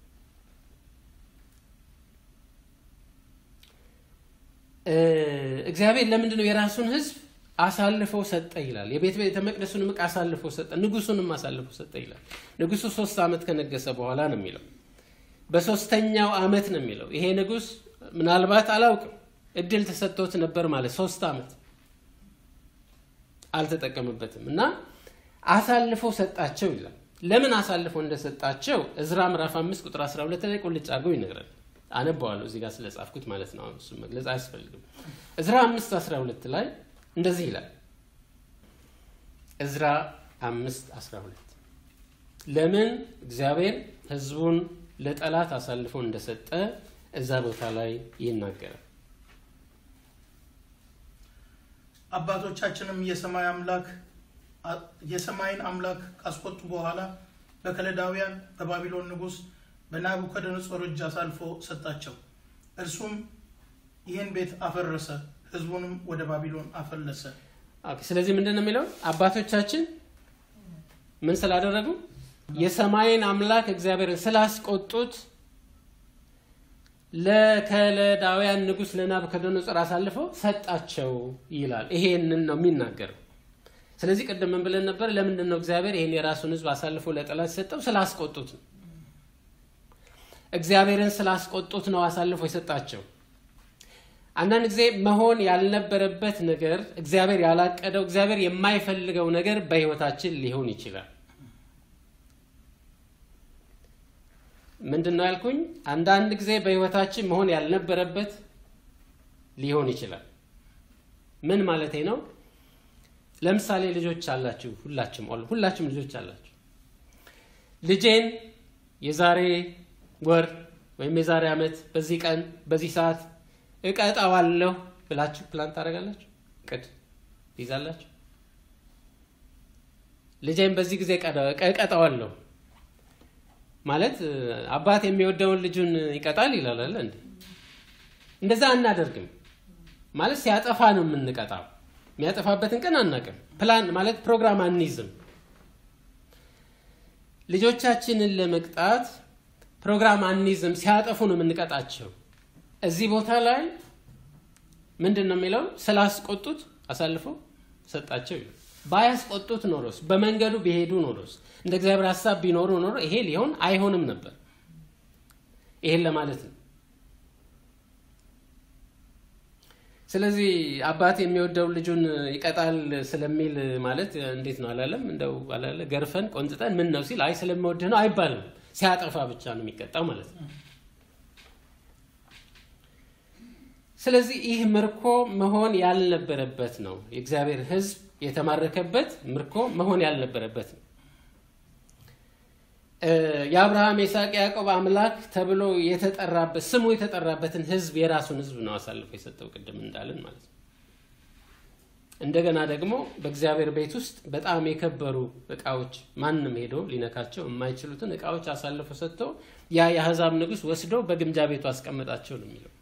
እግዚአብሔር ለምንድን ነው የራሱን ህዝብ አሳልፎ ሰጠ ይላል? የቤተ መቅደሱን ዕቃ አሳልፎ ሰጠ፣ ንጉሱንም አሳልፎ ሰጠ ይላል። ንጉሱ 3 ዓመት ከነገሰ በኋላ ነው የሚለው። በ3ኛው ዓመት ነው የሚለው። ይሄ ንጉስ ምናልባት አላውቅም እድል ተሰጥቶት ነበር ማለት 3 ዓመት አልተጠቀመበትም እና አሳልፎ ሰጣቸው ይላል። ለምን አሳልፎ እንደሰጣቸው ዕዝራ ምዕራፍ 5 ቁጥር 12 ላይ ቁልጭ አድርጎ ይነግራል። አነባዋለሁ እዚህ ጋር ስለጻፍኩት ማለት ነው። እሱ መግለጽ አያስፈልግም። ዕዝራ 5:12 ላይ እንደዚህ ይላል። ዕዝራ 5:12 ለምን እግዚአብሔር ህዝቡን ለጠላት አሳልፎ እንደሰጠ እዛ ቦታ ላይ ይናገራል። አባቶቻችንም የሰማይን አምላክ ካስቆጡ በኋላ በከለዳውያን በባቢሎን ንጉስ በናቡከደነጾር እጅ አሳልፎ ሰጣቸው። እርሱም ይህን ቤት አፈረሰ፣ ህዝቡንም ወደ ባቢሎን አፈለሰ። ስለዚህ ምንድነው የሚለው? አባቶቻችን ምን ስላደረጉ? የሰማይን አምላክ እግዚአብሔርን ስላስቆጡት ለከለዳውያን ንጉስ ለናቡከደነጾር አሳልፎ ሰጣቸው ይላል። ይሄንን ነው የሚናገረው። ስለዚህ ቀደም ምን ብለን ነበር? ለምንድን ነው እግዚአብሔር ይሄን የራሱን ህዝብ አሳልፎ ለጠላት ሰጠው? ስላስቆጡት ነው። እግዚአብሔርን ስላስቆጡት ነው አሳልፎ የሰጣቸው። አንዳንድ ጊዜ መሆን ያልነበረበት ነገር፣ እግዚአብሔር ያላቀደው፣ እግዚአብሔር የማይፈልገው ነገር በህይወታችን ሊሆን ይችላል። ምንድነው ያልኩኝ? አንዳንድ ጊዜ በህይወታችን መሆን ያልነበረበት ሊሆን ይችላል። ምን ማለቴ ነው? ለምሳሌ ልጆች አላችሁ፣ ሁላችሁም ልጆች አላችሁ። ልጄን የዛሬ ወር ወይም የዛሬ ዓመት በዚህ ቀን በዚህ ሰዓት እቀጣዋለሁ ብላችሁ ፕላን ታደርጋላችሁ? እቅድ ትይዛላችሁ? ልጄን በዚህ ጊዜ እቀጣዋለሁ ማለት አባት የሚወደውን ልጁን ይቀጣል ይላል አይደል እንዴ? እንደዛ አናደርግም ማለት ሲያጠፋ ነው የምንቀጣው። የሚያጠፋበትን ቀን አናውቅም። ፕላን ማለት ፕሮግራም አንይዝም። ልጆቻችንን ለመቅጣት ፕሮግራም አንይዝም፣ ሲያጠፉ ነው የምንቀጣቸው። እዚህ ቦታ ላይ ምንድነው የሚለው? ስላስቆጡት አሳልፎ ሰጣቸው ይላል። ባያስቆጡት ኖሮስ፣ በመንገዱ ቢሄዱ ኖሮስ፣ እንደ እግዚአብሔር ሐሳብ ቢኖሩ ኖሮ ይሄ ሊሆን አይሆንም ነበር። ይሄን ለማለት ነው። ስለዚህ አባት የሚወደው ልጁን ይቀጣል ስለሚል ማለት እንዴት ነው አላለም? እንደው አላለ ገርፈን ቆንጥጠን ምን ነው ሲል አይ ስለሚወድ ነው አይባልም። ሲያጠፋ ብቻ ነው የሚቀጣው ማለት ነው። ስለዚህ ይህ ምርኮ መሆን ያልነበረበት ነው። የእግዚአብሔር ሕዝብ የተማረከበት ምርኮ መሆን ያልነበረበት ነው። የአብርሃም የይስሐቅ ያዕቆብ አምላክ ተብሎ የተጠራበት ስሙ የተጠራበትን ሕዝብ የራሱን ሕዝብ ነው አሳልፎ የሰጠው ቅድም እንዳለን ማለት ነው። እንደገና ደግሞ በእግዚአብሔር ቤት ውስጥ በጣም የከበሩ ዕቃዎች ማንም ሄዶ ሊነካቸው የማይችሉትን ዕቃዎች አሳልፎ ሰጥቶ ያ የአሕዛብ ንጉስ ወስዶ በግምጃ ቤቱ አስቀመጣቸው ነው የሚለው።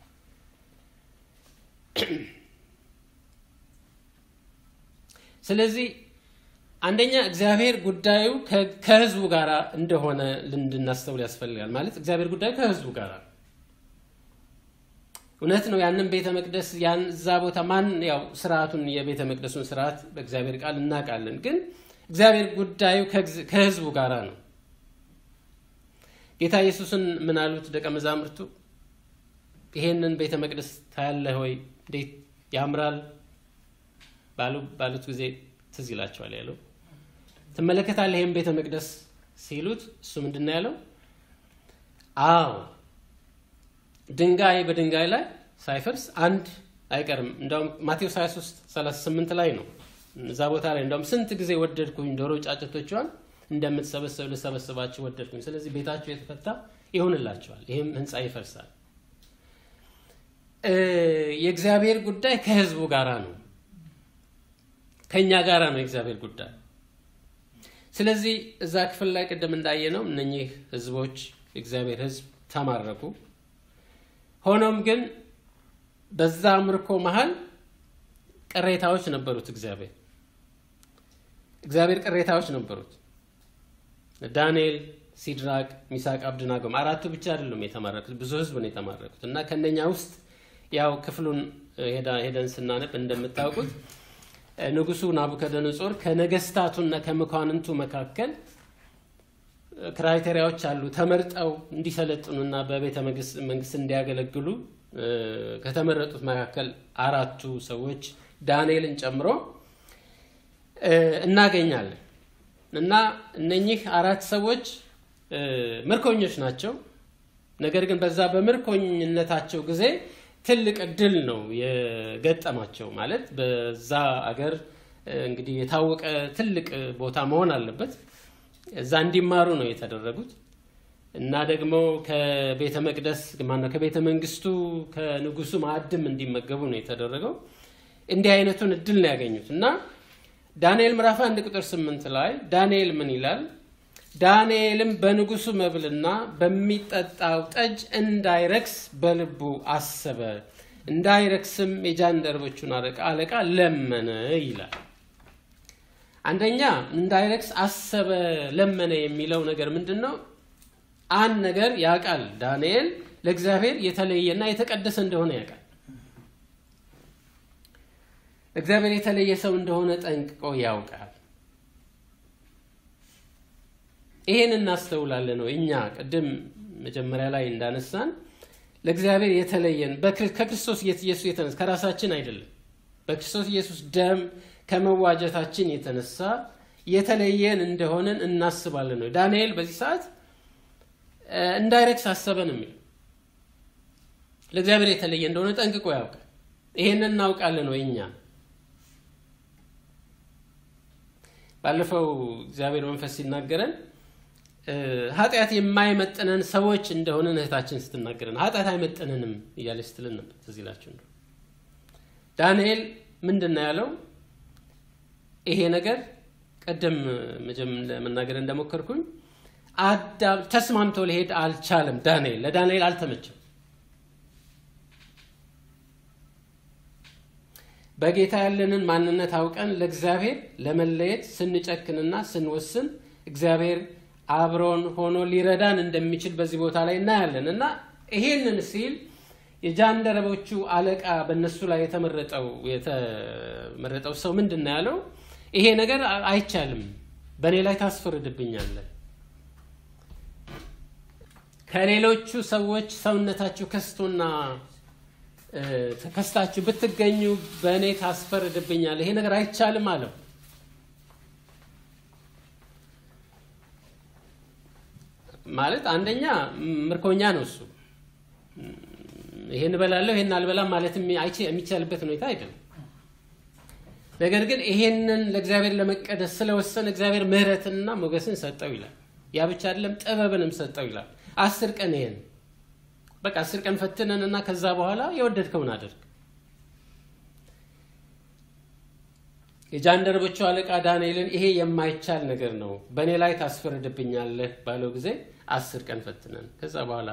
ስለዚህ አንደኛ እግዚአብሔር ጉዳዩ ከህዝቡ ጋር እንደሆነ እንድናስተውል ያስፈልጋል። ማለት እግዚአብሔር ጉዳዩ ከህዝቡ ጋር እውነት ነው። ያንን ቤተ መቅደስ ያንዛ ቦታ ማን ያው ስርዓቱን የቤተ መቅደሱን ስርዓት በእግዚአብሔር ቃል እናውቃለን። ግን እግዚአብሔር ጉዳዩ ከህዝቡ ጋር ነው። ጌታ ኢየሱስን ምን አሉት ደቀ መዛሙርቱ? ይሄንን ቤተ መቅደስ ታያለህ ወይ እንዴት ያምራል ባሉት ጊዜ ትዝ ይላቸዋል ያለው። ትመለከታለህ ይሄን ቤተ መቅደስ ሲሉት እሱ ምንድነው ያለው? አዎ ድንጋይ በድንጋይ ላይ ሳይፈርስ አንድ አይቀርም። እንደውም ማቴዎስ 23:38 ላይ ነው እዛ ቦታ ላይ እንደውም ስንት ጊዜ ወደድኩኝ ዶሮ ጫጭቶቿን እንደምትሰበሰብ ልሰበስባችሁ ወደድኩኝ፣ ስለዚህ ቤታችሁ የተፈታ ይሆንላችኋል፣ ይሄም ህንጻ ይፈርሳል። የእግዚአብሔር ጉዳይ ከህዝቡ ጋራ ነው፣ ከኛ ጋራ ነው የእግዚአብሔር ጉዳይ። ስለዚህ እዛ ክፍል ላይ ቀደም እንዳየነው እነኚህ ህዝቦች የእግዚአብሔር ህዝብ ተማረኩ። ሆኖም ግን በዛ ምርኮ መሃል ቅሬታዎች ነበሩት። እግዚአብሔር ቅሬታዎች ነበሩት። ዳንኤል፣ ሲድራቅ፣ ሚሳቅ፣ አብደናጎም አራቱ ብቻ አይደሉም የተማረኩት፣ ብዙ ህዝብ ነው የተማረኩት። እና ከነኛ ውስጥ ያው ክፍሉን ሄደን ስናነብ እንደምታውቁት ንጉሱ ናቡከደነጾር ከነገስታቱና ከመኳንንቱ መካከል ክራይቴሪያዎች አሉ ተመርጠው እንዲሰለጥኑና በቤተ መንግስት እንዲያገለግሉ ከተመረጡት መካከል አራቱ ሰዎች ዳንኤልን ጨምሮ እናገኛለን። እና እነኚህ አራት ሰዎች ምርኮኞች ናቸው። ነገር ግን በዛ በምርኮኝነታቸው ጊዜ ትልቅ እድል ነው የገጠማቸው። ማለት በዛ አገር እንግዲህ የታወቀ ትልቅ ቦታ መሆን አለበት። እዛ እንዲማሩ ነው የተደረጉት እና ደግሞ ከቤተ መቅደስ ከቤተ መንግስቱ ከንጉሱ ማዕድም እንዲመገቡ ነው የተደረገው። እንዲህ አይነቱን እድል ነው ያገኙት። እና ዳንኤል ምዕራፍ 1:8 ላይ ዳንኤል ምን ይላል? ዳንኤልም በንጉሱ መብልና በሚጠጣው ጠጅ እንዳይረክስ በልቡ አሰበ፣ እንዳይረክስም የጃንደረቦቹን አለቃ ለመነ ይላል። አንደኛ እንዳይረክስ አሰበ ለመነ የሚለው ነገር ምንድነው? አንድ ነገር ያውቃል ዳንኤል ለእግዚአብሔር የተለየና የተቀደሰ እንደሆነ ያውቃል። እግዚአብሔር የተለየ ሰው እንደሆነ ጠንቅቆ ያውቃል። ይሄን እናስተውላለን ነው እኛ ቀደም መጀመሪያ ላይ እንዳነሳን ለእግዚአብሔር የተለየን ከክርስቶስ ኢየሱስ የተነሳ ከራሳችን አይደለም፣ በክርስቶስ ኢየሱስ ደም ከመዋጀታችን የተነሳ የተለየን እንደሆነን እናስባለን ነው። ዳንኤል በዚህ ሰዓት እንዳይረክስ አሰበ ነው የሚለው። ለእግዚአብሔር የተለየ እንደሆነ ጠንቅቆ ያውቃል። ይሄን እናውቃለን ነው እኛ። ባለፈው እግዚአብሔር መንፈስ ሲናገረን ኃጢአት የማይመጥነን ሰዎች እንደሆነ እህታችን ስትናገረን ኃጢአት አይመጥነንም እያለች ስትልን ነበር። እዚህ ላችሁ ነው ዳንኤል ምንድነው ያለው? ይሄ ነገር ቀደም ለመናገር እንደሞከርኩኝ ተስማምቶ ሊሄድ አልቻለም። ለዳንኤል አልተመቸም። በጌታ ያለንን ማንነት አውቀን ለእግዚአብሔር ለመለየት ስንጨክንና ስንወስን እግዚአብሔር አብሮን ሆኖ ሊረዳን እንደሚችል በዚህ ቦታ ላይ እናያለን። እና ይሄንን ሲል የጃንደረቦቹ አለቃ በእነሱ ላይ የተመረጠው ሰው ምንድነው ያለው? ይሄ ነገር አይቻልም፣ በእኔ ላይ ታስፈርድብኛለህ። ከሌሎቹ ሰዎች ሰውነታችሁ ከስቶና ተከስታችሁ ብትገኙ በእኔ ታስፈርድብኛለህ፣ ይሄ ነገር አይቻልም አለው። ማለት አንደኛ ምርኮኛ ነው እሱ። ይሄን በላለው ይሄን አልበላም ማለት የሚቻልበት ሁኔታ አይደለም። ነገር ግን ይሄንን ለእግዚአብሔር ለመቀደስ ስለወሰነ እግዚአብሔር ምህረትንና ሞገስን ሰጠው ይላል። ያ ብቻ አይደለም ጥበብንም ሰጠው ይላል። 10 ቀን ይሄን በቃ 10 ቀን ፈትነንና ከዛ በኋላ የወደድከውን አድርግ። የጃንደረቦቹ አለቃ ዳንኤልን ይሄ የማይቻል ነገር ነው በእኔ ላይ ታስፈርድብኛለህ ባለው ጊዜ 10 ቀን ፈትነን ከዛ በኋላ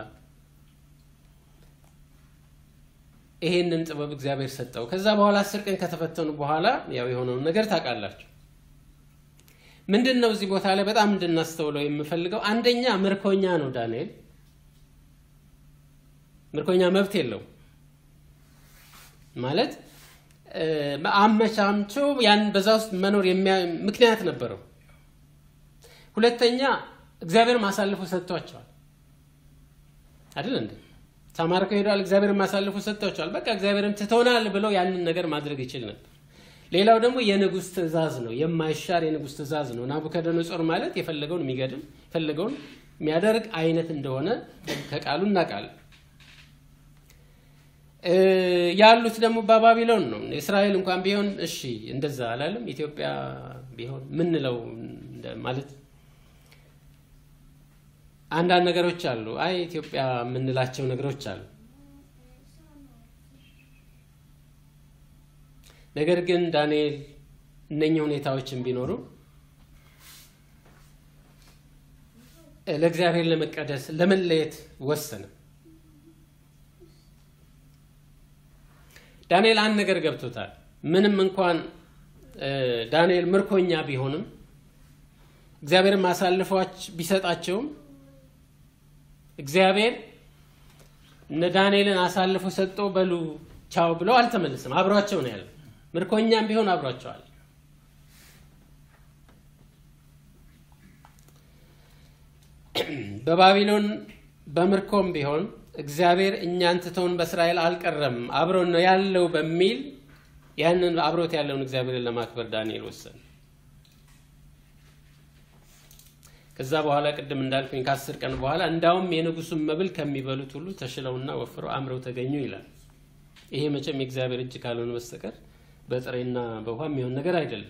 ይሄንን ጥበብ እግዚአብሔር ሰጠው። ከዛ በኋላ 10 ቀን ከተፈተኑ በኋላ ያው የሆነውን ነገር ታውቃላችሁ። ምንድነው እዚህ ቦታ ላይ በጣም እንድናስተውለው የምፈልገው? አንደኛ ምርኮኛ ነው ዳንኤል። ምርኮኛ መብት የለው ማለት አመቻምቾ ያን በዛ ውስጥ መኖር ምክንያት ነበረው። ሁለተኛ እግዚአብሔር ማሳልፎ ሰጥቷቸዋል። አይደል እንዴ? ተማርከው ሄደዋል፣ እግዚአብሔርን ማሳልፎ ሰጥቷቸዋል። በቃ እግዚአብሔርን ትተውናል ብለው ያንን ነገር ማድረግ ይችል ነበር። ሌላው ደግሞ የንጉስ ትእዛዝ ነው፣ የማይሻር የንጉስ ትእዛዝ ነው። ናቡከደነጾር ማለት የፈለገውን የሚገድል የፈለገውን የሚያደርግ አይነት እንደሆነ ከቃሉ እናውቃለን። ያሉት ደግሞ ባቢሎን ነው። እስራኤል እንኳን ቢሆን እሺ እንደዛ አላለም። ኢትዮጵያ ቢሆን ምን ነው ማለት አንዳንድ ነገሮች አሉ። አይ ኢትዮጵያ የምንላቸው ነገሮች አሉ። ነገር ግን ዳንኤል እነኚህ ሁኔታዎችን ቢኖሩ ለእግዚአብሔር ለመቀደስ ለመለየት ወሰነ። ዳንኤል አንድ ነገር ገብቶታል። ምንም እንኳን ዳንኤል ምርኮኛ ቢሆንም እግዚአብሔር ማሳልፎች ቢሰጣቸውም እግዚአብሔር እነ ዳንኤልን አሳልፎ ሰጥቶ በሉ ቻው ብሎ አልተመለሰም። አብሯቸው ነው ያለው። ምርኮኛም ቢሆን አብሯቸዋል። በባቢሎን በምርኮም ቢሆን እግዚአብሔር እኛን ትተውን በእስራኤል አልቀረም አብሮን ነው ያለው በሚል ያንን አብሮት ያለውን እግዚአብሔርን ለማክበር ዳንኤል ወሰነ። ከዛ በኋላ ቅድም እንዳልኩኝ ከ10 ቀን በኋላ እንዳውም የንጉሱን መብል ከሚበሉት ሁሉ ተሽለውና ወፍረው አምረው ተገኙ ይላል። ይሄ መቼም የእግዚአብሔር እጅ ካልሆነ በስተቀር በጥሬና በውሃ የሚሆን ነገር አይደለም።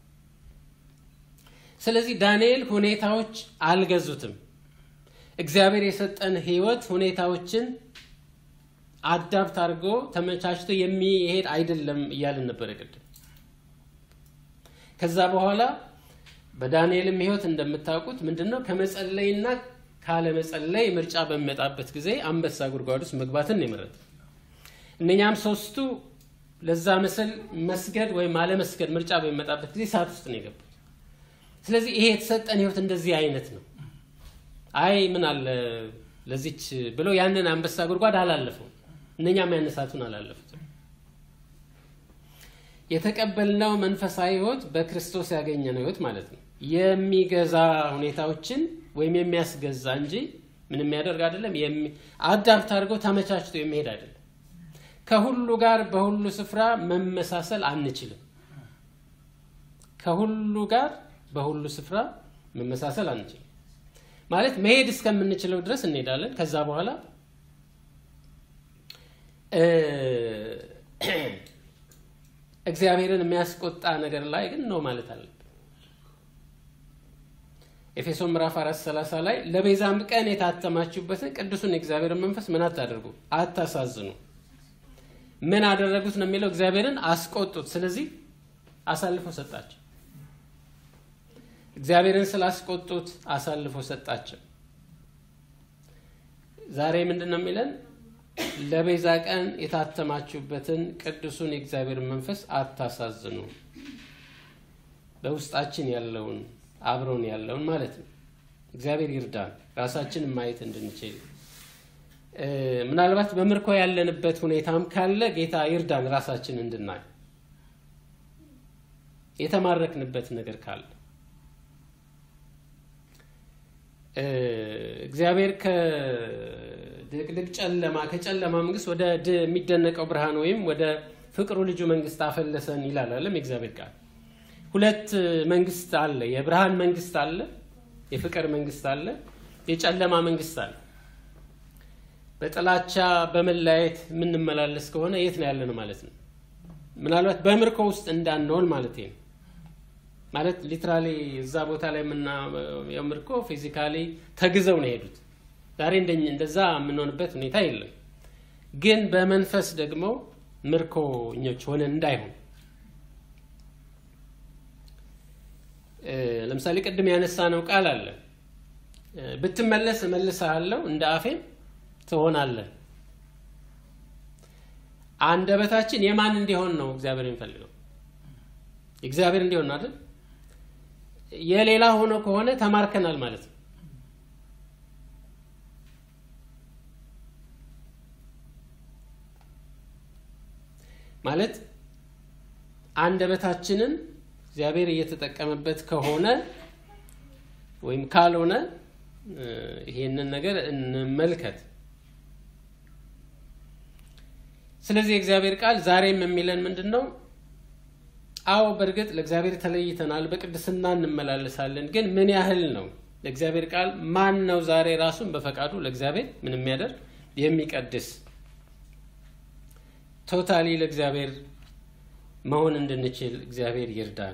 ስለዚህ ዳንኤል ሁኔታዎች አልገዙትም። እግዚአብሔር የሰጠን ህይወት ሁኔታዎችን አዳፕት አድርጎ ተመቻችቶ የሚሄድ አይደለም እያልን ነበር ቅድም። ከዛ በኋላ በዳንኤልም ህይወት እንደምታውቁት ምንድነው ከመጸለይና ካለ መጸለይ ምርጫ በሚመጣበት ጊዜ አንበሳ ጉድጓድ ውስጥ መግባትን ነው የመረጠው። እነኛም ሶስቱ ለዛ መሰል መስገድ ወይ ማለ መስገድ ምርጫ በሚመጣበት ጊዜ ሳት ውስጥ ነው የገቡት። ስለዚህ ይሄ የተሰጠን ህይወት እንደዚህ አይነት ነው። አይ ምን አለ ለዚች ብሎ ያንን አንበሳ ጉድጓድ አላለፈው። እነኛም ያነሳቱን አላለፉትም። የተቀበልነው መንፈሳዊ ህይወት በክርስቶስ ያገኘነው ህይወት ማለት ነው። የሚገዛ ሁኔታዎችን ወይም የሚያስገዛ እንጂ ምንም የሚያደርግ አይደለም። አዳፕት አድርጎ ተመቻችቶ የሚሄድ አይደለም። ከሁሉ ጋር በሁሉ ስፍራ መመሳሰል አንችልም። ከሁሉ ጋር በሁሉ ስፍራ መመሳሰል አንችልም ማለት መሄድ እስከምንችለው ድረስ እንሄዳለን። ከዛ በኋላ እግዚአብሔርን የሚያስቆጣ ነገር ላይ ግን ነው ማለት አለብን። ኤፌሶን ምዕራፍ 4:30 ላይ ለቤዛም ቀን የታተማችሁበትን ቅዱሱን የእግዚአብሔርን መንፈስ ምን አታደርጉ አታሳዝኑ። ምን አደረጉት ነው የሚለው? እግዚአብሔርን አስቆጡት። ስለዚህ አሳልፎ ሰጣቸው። እግዚአብሔርን ስላስቆጡት አሳልፎ ሰጣቸው። ዛሬ ምንድነው የሚለን? ለቤዛ ቀን የታተማችሁበትን ቅዱሱን የእግዚአብሔርን መንፈስ አታሳዝኑ። በውስጣችን ያለውን አብሮን ያለውን ማለት ነው። እግዚአብሔር ይርዳን ራሳችንን ማየት እንድንችል። ምናልባት በምርኮ ያለንበት ሁኔታም ካለ ጌታ ይርዳን ራሳችንን እንድናይ። የተማረክንበት ነገር ካለ እግዚአብሔር ከድቅድቅ ጨለማ ከጨለማ መንግስት ወደ የሚደነቀው ብርሃን ወይም ወደ ፍቅሩ ልጁ መንግስት አፈለሰን ይላል አይደል? የእግዚአብሔር ቃል ሁለት መንግስት አለ። የብርሃን መንግስት አለ፣ የፍቅር መንግስት አለ፣ የጨለማ መንግስት አለ። በጥላቻ በመለያየት የምንመላለስ ከሆነ የት ነው ያለነው ማለት ነው? ምናልባት በምርኮ ውስጥ እንዳንሆን ማለት ነው። ማለት ሊትራሊ እዛ ቦታ ላይ ምርኮ ፊዚካሊ ተግዘው ነው ሄዱት። ዛሬ እንደዛ የምንሆንበት ሁኔታ የለም። ግን በመንፈስ ደግሞ ምርኮኞች ሆነን እንዳይሆን ለምሳሌ ቅድም ያነሳነው ቃል አለ። ብትመለስ እመልስሃለሁ እንደ አፌም ትሆናለህ። አንደበታችን የማን እንዲሆን ነው እግዚአብሔር የሚፈልገው? እግዚአብሔር እንዲሆን ነው አይደል? የሌላ ሆኖ ከሆነ ተማርከናል ማለት ነው። ማለት አንደበታችንን እግዚአብሔር እየተጠቀመበት ከሆነ ወይም ካልሆነ ይሄንን ነገር እንመልከት። ስለዚህ እግዚአብሔር ቃል ዛሬም የሚለን ምንድነው? አዎ በእርግጥ ለእግዚአብሔር ተለይተናል፣ በቅድስና እንመላለሳለን። ግን ምን ያህል ነው? ለእግዚአብሔር ቃል ማን ነው ዛሬ ራሱን በፈቃዱ ለእግዚአብሔር ምን የሚያደርግ የሚቀድስ? ቶታሊ ለእግዚአብሔር መሆን እንድንችል እግዚአብሔር ይርዳን።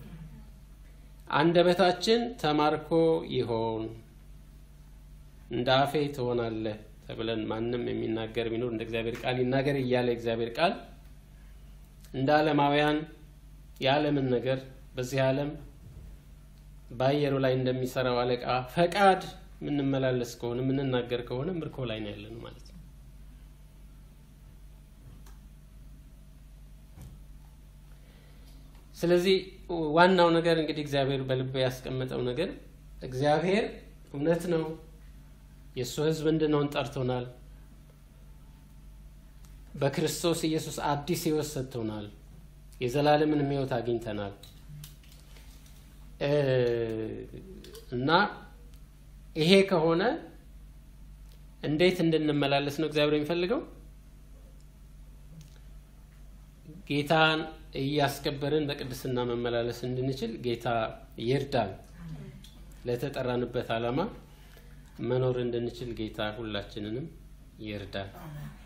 አንደበታችን ተማርኮ ይሆን እንደ አፌ ትሆናለህ ተብለን ማንም የሚናገር ቢኖር እንደ እግዚአብሔር ቃል ይናገር እያለ እግዚአብሔር ቃል እንደ ዓለማውያን የዓለምን ነገር በዚህ ዓለም በአየሩ ላይ እንደሚሰራው አለቃ ፈቃድ ምንመላለስ ከሆነ ምንናገር ከሆነ ምርኮ ላይ ነው ያለነው ማለት ነው። ስለዚህ ዋናው ነገር እንግዲህ እግዚአብሔር በልብ ያስቀመጠው ነገር እግዚአብሔር እውነት ነው የሱ ሕዝብ እንድንሆን ጠርቶናል። በክርስቶስ ኢየሱስ አዲስ ሕይወት ሰጥቶናል። የዘላለምን ሕይወት አግኝተናል። እና ይሄ ከሆነ እንዴት እንድንመላለስ ነው እግዚአብሔር የሚፈልገው? ጌታን እያስከበርን በቅድስና መመላለስ እንድንችል ጌታ ይርዳን። ለተጠራንበት ዓላማ መኖር እንድንችል ጌታ ሁላችንንም ይርዳን።